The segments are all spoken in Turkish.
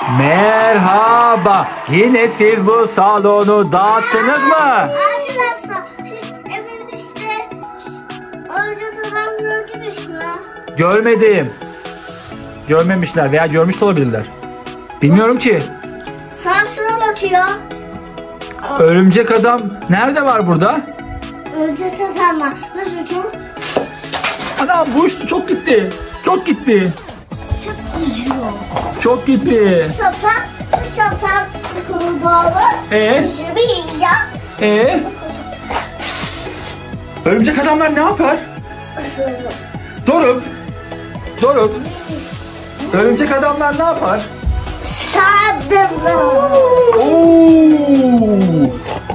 Merhaba. Yine siz bu salonu dağıttınız mı? Arkadaşlar siz evinizde örümcek adam gördünüz mü? Görmedim. Görmemişler veya görmüş de olabilirler. Bilmiyorum ki. Sansür atıyor. Örümcek adam nerede var burada? Örümcek adam var. Nasıl çok? Anam bu uçtu, çok gitti. Çok gitti. Çok acıyor. Çok gitti. Bu sapan kurbağa. Bir yiyeceğim. Örümcek adamlar ne yapar? Doruk. Örümcek adamlar ne yapar? Saldırı. Oo!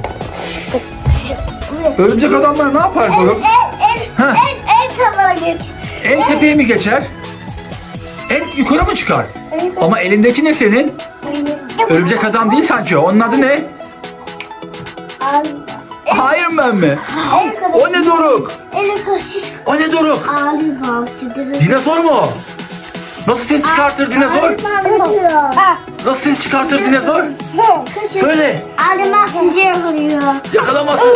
Örümcek adamlar ne yapar Doruk? En tavana geç. En tepeye mi geçer? En yukarı mı çıkar? Ama elindeki ne senin? Örümcek adam değil sanki o. Onun adı ne? Iron Man mi? O ne Doruk? O ne Doruk? Dinozor mu? Nasıl ses çıkartır dinozor? Nasıl ses çıkartır dinozor? Böyle. Alman sizi vuruyor. Yakalamasın.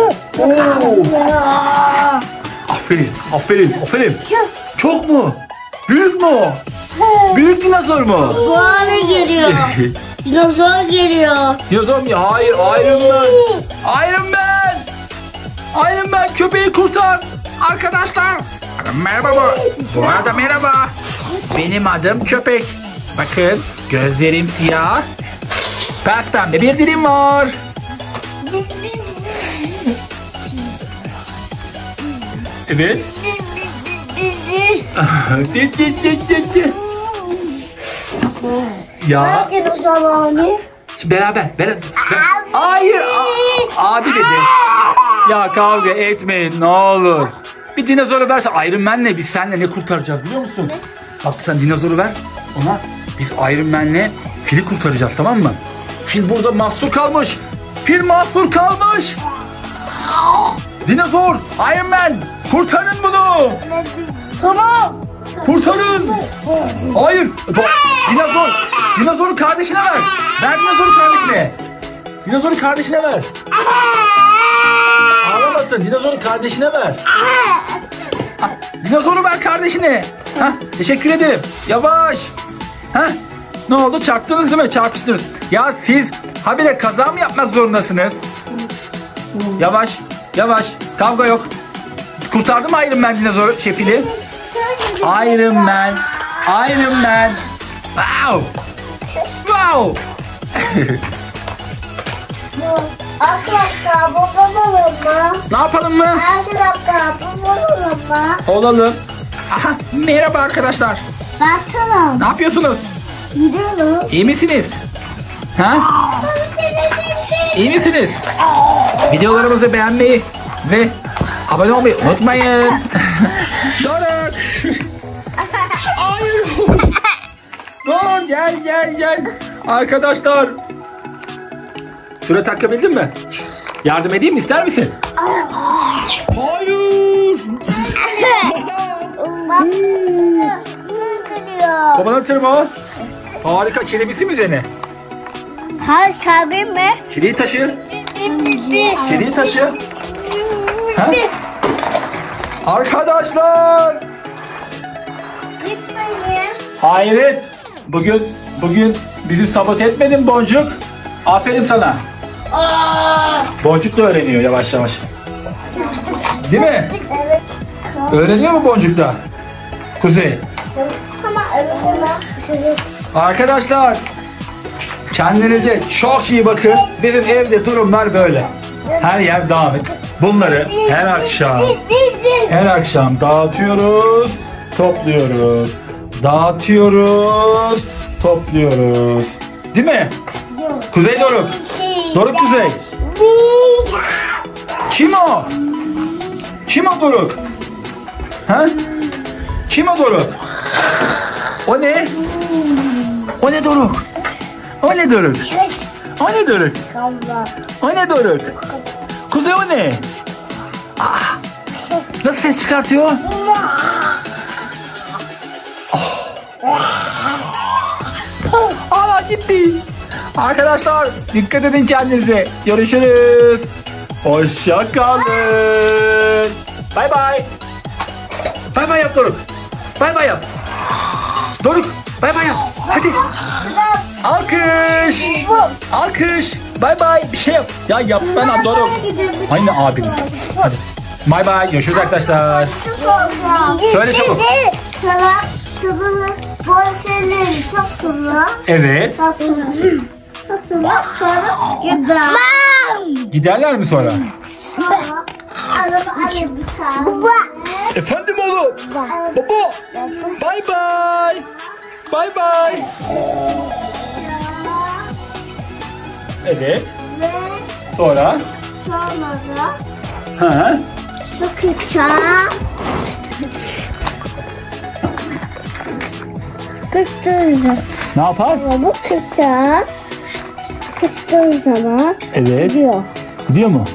Aferin. Çok mu? Büyük mü o? Büyük dinozor mu? Bu hale geliyor. Dinozor geliyor. Dinozor mu? Hayır, Iron Man köpeği kurtar. Arkadaşlar. Merhaba. Bu arada merhaba. Benim adım Köpek. Bakın gözlerim siyah. Pastamda bir dilim var. Evet. Ya. Beraber. Hayır. Abi dedi. Ya kavga etmeyin ne olur. Bir dinozoru verse Iron Man'le biz seninle ne kurtaracağız biliyor musun? Bak sen dinozoru ver ona. Biz Iron Man'le fili kurtaracağız, tamam mı? Fil burada mahsur kalmış. Dinozor, Iron Man, kurtarın bunu. Tamam. Kurtarın. Hayır. Dinozoru kardeşine ver. Ver dinozoru kardeşine ver. Ağlamasın. Dinozoru kardeşine ver. Dinozoru ver kardeşine. Teşekkür ederim. Yavaş. Ne oldu? Çarptınız değil mi? Çarpıştınız. Ya siz habire kaza mı yapmak zorundasınız? Yavaş. Kavga yok. Kurtardı mı Iron Man dinozoru fili? Iron Man. Wow. Arkadaşlar babam olalım mı? Ne yapalım mı? Arkadaşlar babam olalım mı? Olalım. Merhaba arkadaşlar. Bakalım. Ne yapıyorsunuz? Gidiyoruz. İyi misiniz? İyi misiniz? Videolarımızı beğenmeyi ve abone olmayı unutmayın. Doruk. Hayır. Dur gel. Arkadaşlar. Şuraya takabildin mi? Yardım edeyim mi? İster misin? Hayır. Babanın tırma. Harika. Kilebisi mi üzerine? Hayır sabir mi? Kiliyi taşı. Arkadaşlar. Gitmeyin. Hayret. Bugün bizi sabote etmedin Boncuk. Aferin sana. Boncuk da öğreniyor yavaş. Değil mi? Evet. Öğreniyor mu Boncuk da? Kuzey. Ama evet. Arkadaşlar. Kendinize çok iyi bakın. Bizim evde durumlar böyle. Her yer dağınık. Bunları her akşam dağıtıyoruz, topluyoruz. Değil mi? Kuzey Doruk. Doruk Kuzey. Kim o? Kim o Doruk? Kim o Doruk? O ne? O ne Doruk? Kuzey o ne? Nasıl ses çıkartıyor? Aa, gitti. Arkadaşlar dikkat edin kendinize. Görüşürüz. Hoşça kalın. Bay bay. Bay bay yap Doruk. Bay bay yap. Doruk bay bay yap. Hadi. Alkış. Alkış. Bay bay. Bir şey yap. Ya yapsana Doruk. Aynı abim. Hadi. Bay bay. Görüşürüz arkadaşlar. Söyle çabuk. Sana kızını boşalır çok sonra. Evet. Sonra gider. Giderler mi sonra? Araba baba. Efendim oğlum. Baba. Bay bay. Bay bay. Evet. Ve Sonra? sonra da Ha? sıkıca kıstıracak. Ne yapar? Bu kısa kıstığı zaman Evet. gidiyor. Gidiyor mu?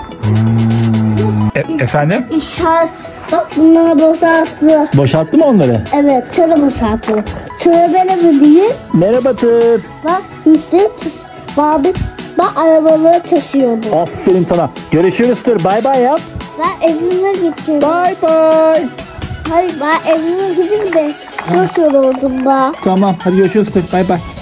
Efendim? İşaret. Bak bunları boşalttı. Boşalttı mı onları? Evet, tırı boşalttı. Tırı benim değil. Merhaba tır. Bak işte babi bak arabaları taşıyordu. Aferin sana. Görüşürüz tır. Bay bay yap. Ben evime gideceğim. Bay bay. Hayır ben evime gideyim de çok yoruldum ben. Tamam hadi görüşürüz tır. Bay bay.